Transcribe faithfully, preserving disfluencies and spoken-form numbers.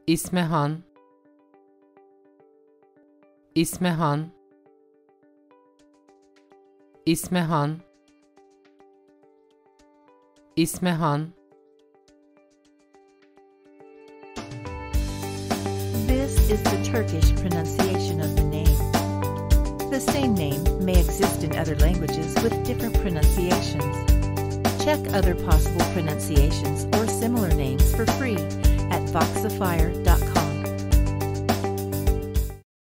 İsmehan, İsmehan, İsmehan, İsmehan. This is the Turkish pronunciation of the name. The same name may exist in other languages with different pronunciations. Check other possible pronunciations or similar names for free at voxifier dot com.